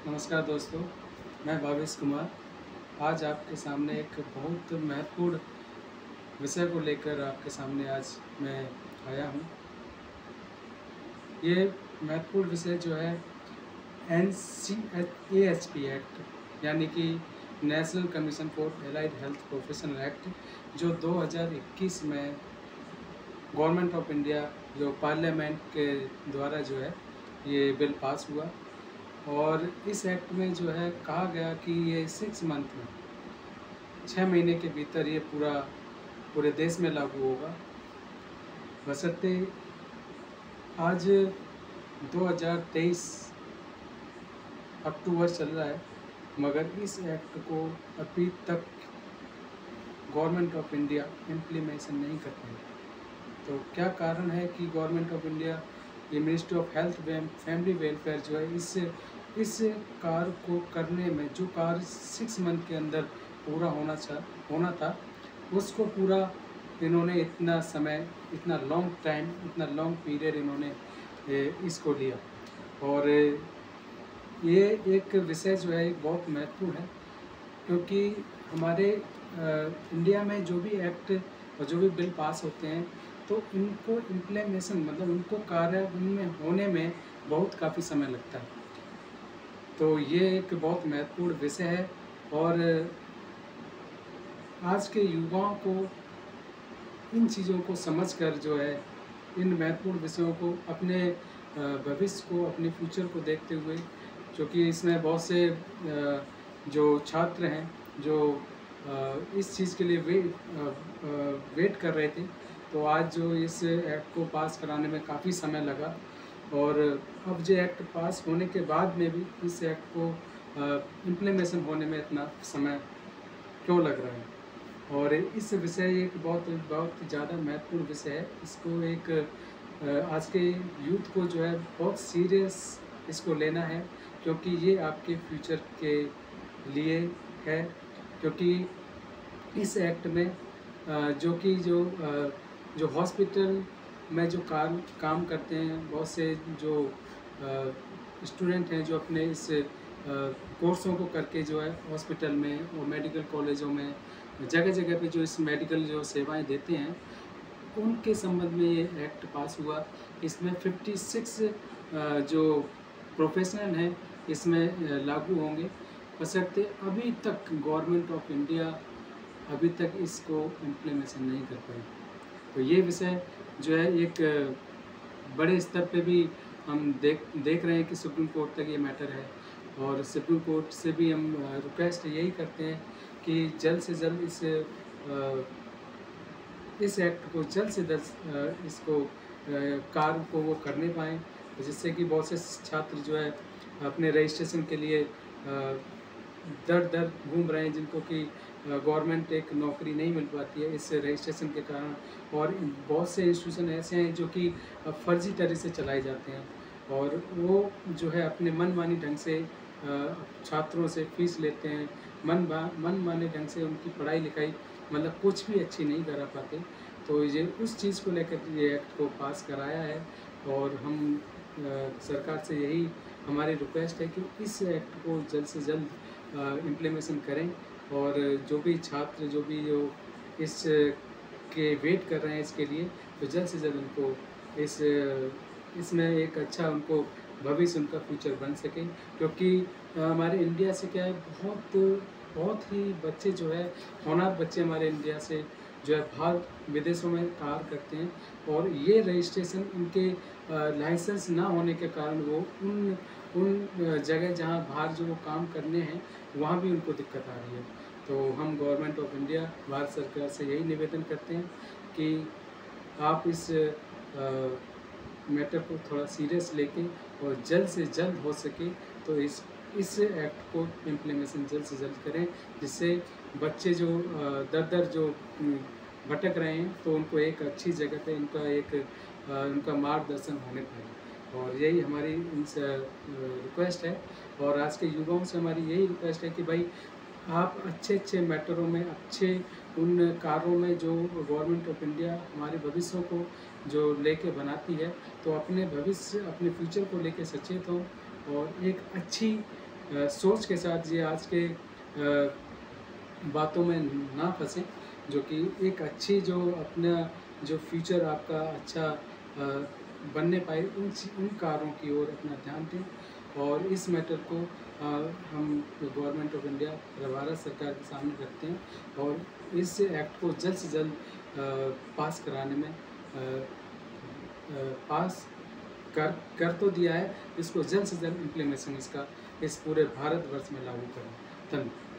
नमस्कार दोस्तों, मैं भावेश कुमार। आज आपके सामने एक बहुत महत्वपूर्ण विषय को लेकर आपके सामने आज मैं आया हूँ। ये महत्वपूर्ण विषय जो है NCHAHP एक्ट यानी कि national commission for allied health professional act, जो 2021 में गवर्नमेंट ऑफ इंडिया जो पार्लियामेंट के द्वारा जो है ये बिल पास हुआ। और इस एक्ट में जो है कहा गया कि ये 6 मंथ में 6 महीने के भीतर ये पूरे देश में लागू होगा। बशर्ते आज 2023 अक्टूबर चल रहा है, मगर इस एक्ट को अभी तक गवर्नमेंट ऑफ इंडिया इम्प्लीमेशन नहीं कर पाई। तो क्या कारण है कि गवर्नमेंट ऑफ इंडिया, ये ministry of health and family welfare जो है इस कार्य को करने में, जो कार्य 6 मंथ के अंदर पूरा होना था, उसको पूरा इन्होंने इतना समय, इतना लॉन्ग टाइम, इतना लॉन्ग पीरियड इन्होंने इसको लिया। और ये एक विषय जो है बहुत महत्वपूर्ण है, क्योंकि हमारे इंडिया में जो भी एक्ट और जो भी बिल पास होते हैं तो इनको इम्प्लीमेशन मतलब उनको कार्य उनमें होने में बहुत काफ़ी समय लगता है। तो ये एक बहुत महत्वपूर्ण विषय है और आज के युवाओं को इन चीज़ों को समझकर जो है, इन महत्वपूर्ण विषयों को, अपने भविष्य को, अपने फ्यूचर को देखते हुए, क्योंकि इसमें बहुत से जो छात्र हैं जो इस चीज़ के लिए वेट कर रहे थे, तो आज जो इस एक्ट को पास कराने में काफ़ी समय लगा। और अब जो एक्ट पास होने के बाद में भी इस एक्ट को इम्प्लीमेशन होने में इतना समय क्यों लग रहा है। और इस विषय एक बहुत ज़्यादा महत्वपूर्ण विषय है। इसको एक आज के यूथ को जो है बहुत सीरियस इसको लेना है, क्योंकि ये आपके फ्यूचर के लिए है। क्योंकि इस एक्ट में जो हॉस्पिटल में जो काम करते हैं, बहुत से जो स्टूडेंट हैं जो अपने इस कोर्सों को करके जो है हॉस्पिटल में और मेडिकल कॉलेजों में जगह जगह पे जो इस मेडिकल जो सेवाएं देते हैं, उनके संबंध में ये एक्ट पास हुआ। इसमें 56 जो प्रोफेशनल हैं इसमें लागू होंगे। बशर्ते अभी तक गवर्नमेंट ऑफ इंडिया अभी तक इसको इम्प्लीमेशन नहीं कर पाई। तो ये विषय जो है एक बड़े स्तर पे भी हम देख रहे हैं कि सुप्रीम कोर्ट तक ये मैटर है। और सुप्रीम कोर्ट से भी हम रिक्वेस्ट यही करते हैं कि जल्द से जल्द इस एक्ट को जल्द से जल्द इसको कार्य को वो करने पाएँ, जिससे कि बहुत से छात्र जो है अपने रजिस्ट्रेशन के लिए दर दर घूम रहे हैं, जिनको कि गवर्नमेंट एक नौकरी नहीं मिल पाती है इस रजिस्ट्रेशन के कारण। और बहुत से इंस्टीट्यूशन ऐसे हैं जो कि फर्जी तरह से चलाए जाते हैं, और वो जो है अपने मनमानी ढंग से छात्रों से फीस लेते हैं, मनमाने ढंग से उनकी पढ़ाई लिखाई मतलब कुछ भी अच्छी नहीं करा पाते। तो ये उस चीज़ को लेकर ये एक्ट को पास कराया है। और हम सरकार से यही हमारी रिक्वेस्ट है कि इस एक्ट को जल्द से जल्द इम्प्लीमेशन करें। और जो भी छात्र जो इस के वेट कर रहे हैं इसके लिए, तो जल्द से जल्द उनको इसमें एक अच्छा उनको भविष्य, उनका फ्यूचर बन सके। क्योंकि हमारे इंडिया से क्या है, बहुत ही बच्चे जो है, होनहार बच्चे हमारे इंडिया से जो है बाहर विदेशों में कार्य करते हैं, और ये रजिस्ट्रेशन इनके लाइसेंस ना होने के कारण वो उन जगह जहाँ बाहर जो वो काम करने हैं वहाँ भी उनको दिक्कत आ रही है। तो हम गवर्नमेंट ऑफ इंडिया, भारत सरकार से यही निवेदन करते हैं कि आप इस मैटर को थोड़ा सीरियस लेके और जल्द से जल्द हो सके तो इस एक्ट को इम्प्लीमेशन जल्द से जल्द करें, जिससे बच्चे जो दर जो भटक रहे हैं तो उनको एक अच्छी जगह पे उनका मार्गदर्शन होने पाए। और यही हमारी इनसे रिक्वेस्ट है। और आज के युवाओं से हमारी यही रिक्वेस्ट है कि भाई, आप अच्छे मैटरों में, अच्छे उन कार्यों में जो गवर्नमेंट ऑफ इंडिया हमारे भविष्यों को जो लेके बनाती है, तो अपने भविष्य, अपने फ्यूचर को लेके सचेत हों और एक अच्छी सोच के साथ ये आज के बातों में ना फंसें, जो कि एक अच्छी जो अपना जो फ्यूचर आपका अच्छा बनने पाए, उन कार्यों की ओर अपना ध्यान दें। और इस मैटर को हम गवर्नमेंट ऑफ इंडिया, भारत सरकार के सामने रखते हैं और इस एक्ट को जल्द से जल्द पास कराने में पास कर तो दिया है, इसको जल्द से जल्द इम्प्लीमेशन इसका इस पूरे भारतवर्ष में लागू करें। धन्यवाद।